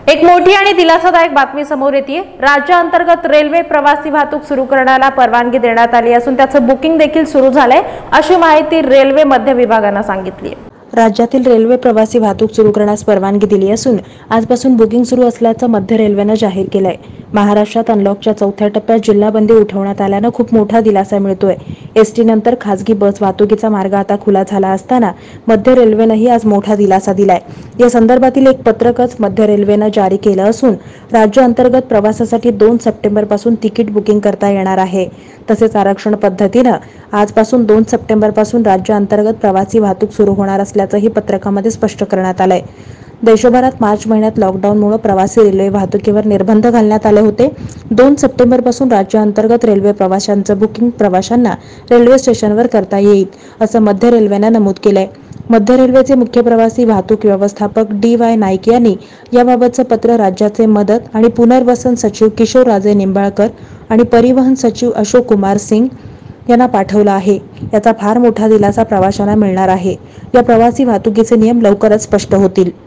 एक मोठी आणि दिलासादायक बातमी समोर येते। राज्यांतर्गत रेल्वे प्रवासी वाहतूक सुरू करण्याला परवानगी देण्यात आली असून त्याचं बुकिंग देखील सुरू झालंय, अशी माहिती रेल्वे मध्य विभागाने सांगितली आहे। राज्यातील रेल्वे प्रवासी वाहतूक सुरू करण्यास परवानगी दिली असून आजपासून बुकिंग सुरू असल्याचं मध्य रेल्वेने जाहीर केलंय। महाराष्ट्रात अनलॉकच्या चौथ्या टप्प्यात जिल्हाबंदी उठवण्यात आल्याने खूप मोठा दिलासा मिळतोय। एसटी नंतर खासगी बस वाहतुकीचा मार्ग आता खुला झाला असताना मध्य रेल्वेनेही आज मोठा दिलासा दिलाय। या संदर्भातील एक पत्रकच मध्य रेल्वेने जारी केलं असून राज्य अंतर्गत प्रवासासाठी 2 सप्टेंबर पासून तिकीट बुकिंग करता येणार आहे। तसेच आरक्षण पद्धतीने आजपासून 2 सप्टेंबर पासून राज्य अंतर्गत प्रवासी वाहतूक सुरू होणार असल्याचंही पत्रकामध्ये स्पष्ट करण्यात आलंय। देशभरात मार्च महिन्यात लॉकडाऊनमुळे प्रवासी रेल्वे वाहतुकीवर निर्बंध घालण्यात आले होते। 2 सप्टेंबर पासून राज्य अंतर्गत रेल्वे प्रवाशांचं बुकिंग प्रवाशांना रेल्वे स्टेशनवर करता येईल, असं मध्य रेल्वेने नमूद केलंय। मध्य रेल्वेचे मुख्य प्रवासी वाहतूक व्यवस्थापक DY नाईक यांनी याबाबतचं पत्र राज्याचे मदत आणि पुनर्वसन सचिव किशोर राजे निंबाळकर आणि परिवहन सचिव अशोक कुमार सिंग यांना पाठवलं आहे। याचा फार मोठा दिलासा प्रवाशांना मिळणार आहे। या प्रवासी वाहतुकीचे नियम लवकरच स्पष्ट होतील।